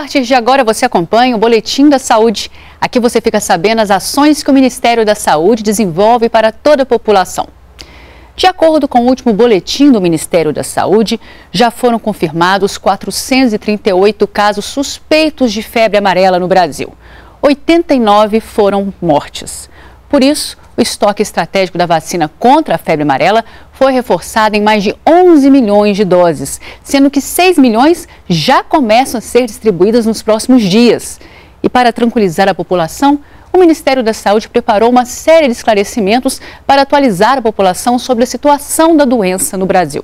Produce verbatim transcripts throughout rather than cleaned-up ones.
partir de agora você acompanha o Boletim da Saúde. Aqui você fica sabendo as ações que o Ministério da Saúde desenvolve para toda a população. De acordo com o último boletim do Ministério da Saúde, já foram confirmados quatrocentos e trinta e oito casos suspeitos de febre amarela no Brasil. oitenta e nove foram mortes. Por isso, o estoque estratégico da vacina contra a febre amarela foi reforçado em mais de onze milhões de doses, sendo que seis milhões já começam a ser distribuídas nos próximos dias. E para tranquilizar a população, o Ministério da Saúde preparou uma série de esclarecimentos para atualizar a população sobre a situação da doença no Brasil.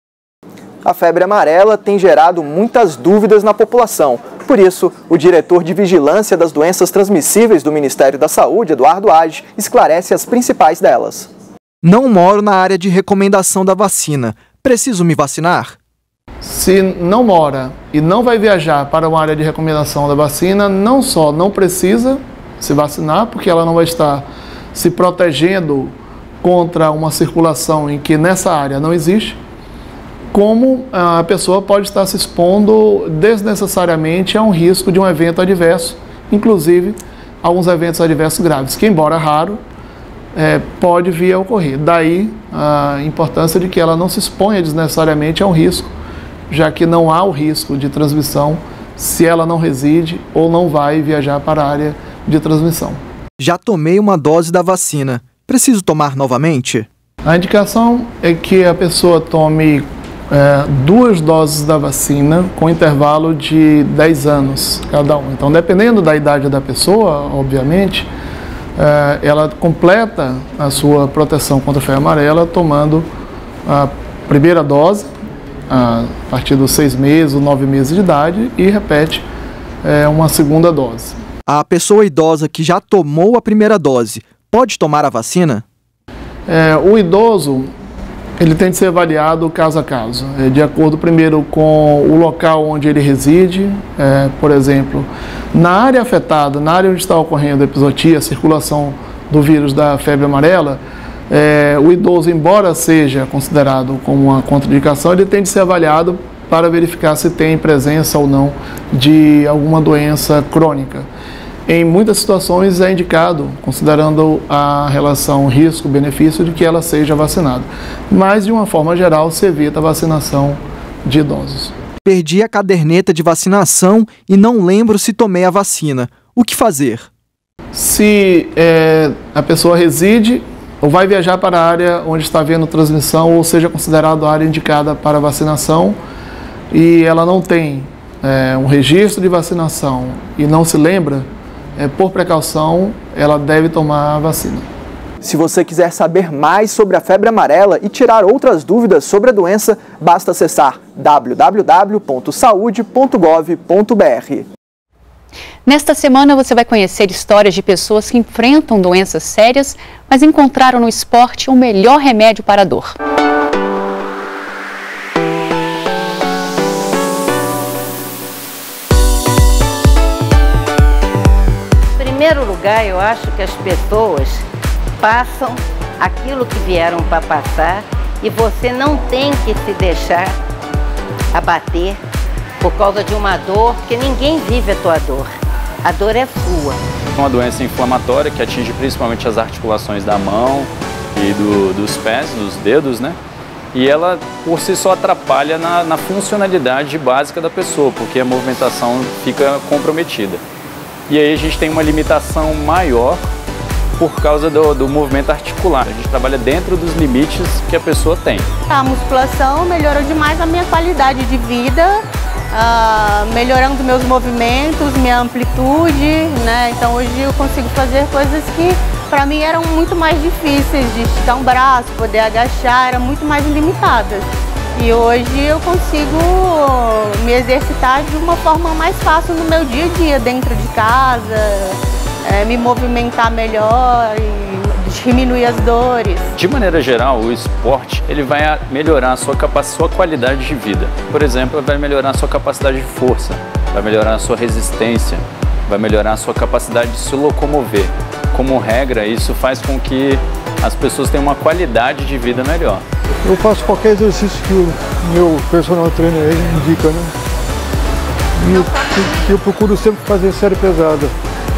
A febre amarela tem gerado muitas dúvidas na população. Por isso, o diretor de Vigilância das Doenças Transmissíveis do Ministério da Saúde, Eduardo Age, esclarece as principais delas. Não moro na área de recomendação da vacina. Preciso me vacinar? Se não mora e não vai viajar para uma área de recomendação da vacina, não só não precisa se vacinar, porque ela não vai estar se protegendo contra uma circulação em que nessa área não existe, como a pessoa pode estar se expondo desnecessariamente a um risco de um evento adverso, inclusive alguns eventos adversos graves, que embora raro, é, pode vir a ocorrer. Daí a importância de que ela não se exponha desnecessariamente a um risco, já que não há o risco de transmissão se ela não reside ou não vai viajar para a área de transmissão. Já tomei uma dose da vacina. Preciso tomar novamente? A indicação é que a pessoa tome é, duas doses da vacina com intervalo de dez anos cada uma. Então, dependendo da idade da pessoa, obviamente, é, ela completa a sua proteção contra a febre amarela tomando a primeira dose a partir dos seis meses ou nove meses de idade e repete é, uma segunda dose. A pessoa idosa que já tomou a primeira dose pode tomar a vacina? É, o idoso ele tem de ser avaliado caso a caso, é, de acordo primeiro com o local onde ele reside, é, por exemplo, na área afetada, na área onde está ocorrendo a epizotia, a circulação do vírus da febre amarela, é, o idoso, embora seja considerado como uma contraindicação, ele tem de ser avaliado para verificar se tem presença ou não de alguma doença crônica. Em muitas situações é indicado, considerando a relação risco-benefício, de que ela seja vacinada. Mas, de uma forma geral, se evita a vacinação de idosos. Perdi a caderneta de vacinação e não lembro se tomei a vacina. O que fazer? Se é, a pessoa reside ou vai viajar para a área onde está havendo transmissão, ou seja considerado a área indicada para vacinação, e ela não tem é, um registro de vacinação e não se lembra, é, por precaução, ela deve tomar a vacina. Se você quiser saber mais sobre a febre amarela e tirar outras dúvidas sobre a doença, basta acessar w w w ponto saude ponto gov ponto b r. Nesta semana você vai conhecer histórias de pessoas que enfrentam doenças sérias, mas encontraram no esporte o melhor remédio para a dor. Em primeiro lugar, eu acho que as pessoas passam aquilo que vieram para passar e você não tem que se deixar abater por causa de uma dor, porque ninguém vive a tua dor. A dor é sua. É uma doença inflamatória que atinge principalmente as articulações da mão e do, dos pés, dos dedos, né? E ela, por si só, atrapalha na, na funcionalidade básica da pessoa, porque a movimentação fica comprometida. E aí a gente tem uma limitação maior por causa do, do movimento articular. A gente trabalha dentro dos limites que a pessoa tem. A musculação melhorou demais a minha qualidade de vida, uh, melhorando meus movimentos, minha amplitude, né? Então hoje eu consigo fazer coisas que para mim eram muito mais difíceis, de esticar um braço, poder agachar, eram muito mais limitadas. E hoje eu consigo me exercitar de uma forma mais fácil no meu dia a dia, dentro de casa, é, me movimentar melhor e diminuir as dores. De maneira geral, o esporte ele vai melhorar a sua, capacidade, sua qualidade de vida. Por exemplo, vai melhorar a sua capacidade de força, vai melhorar a sua resistência, vai melhorar a sua capacidade de se locomover. Como regra, isso faz com que as pessoas tenham uma qualidade de vida melhor. Eu faço qualquer exercício que o meu personal trainer indica, né? E eu, eu procuro sempre fazer série pesada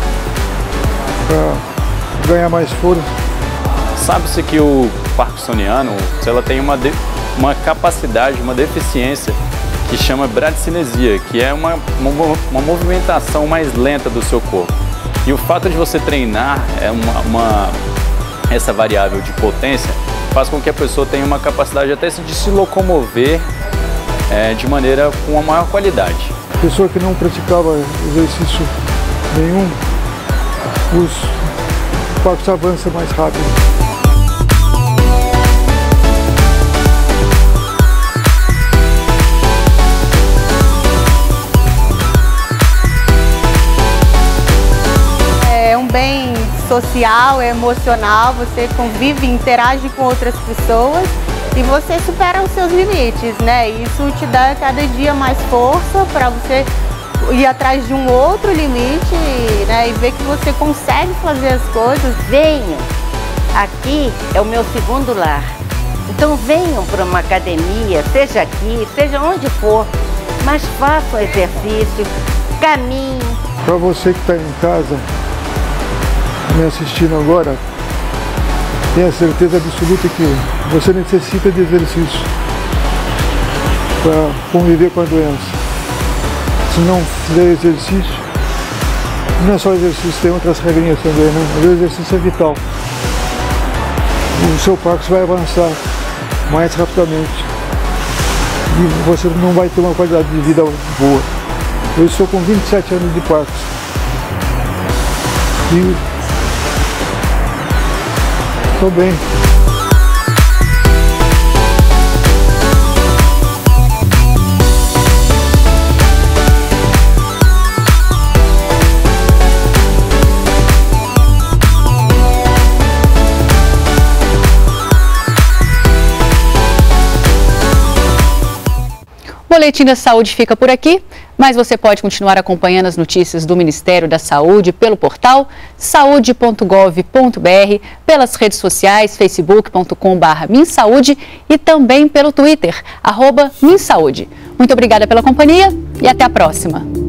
para ganhar mais força. Sabe-se que o parkinsoniano, ela tem uma, de, uma capacidade, uma deficiência que chama bradicinesia, que é uma, uma, uma movimentação mais lenta do seu corpo. E o fato de você treinar é uma, uma, essa variável de potência faz com que a pessoa tenha uma capacidade até de se locomover é, de maneira com uma maior qualidade. Pessoa que não praticava exercício nenhum, os Parkinson avançam mais rápido. É um bem social, é emocional, você convive, interage com outras pessoas e você supera os seus limites, né? Isso te dá cada dia mais força para você ir atrás de um outro limite, né? E ver que você consegue fazer as coisas. Venham, aqui é o meu segundo lar. Então venham para uma academia, seja aqui, seja onde for, mas façam exercício, caminhem. Para você que está em casa, me assistindo agora, tenha certeza absoluta que você necessita de exercício para conviver com a doença. Se não fizer exercício, não é só exercício, tem outras regrinhas também, né? Mas o exercício é vital. O seu Parkinson vai avançar mais rapidamente e você não vai ter uma qualidade de vida boa. Eu estou com vinte e sete anos de Parkinson e estou bem. O Boletim da Saúde fica por aqui, mas você pode continuar acompanhando as notícias do Ministério da Saúde pelo portal saúde ponto gov ponto br, pelas redes sociais facebook ponto com barra minsaude e também pelo Twitter, arroba minsaude. Muito obrigada pela companhia e até a próxima.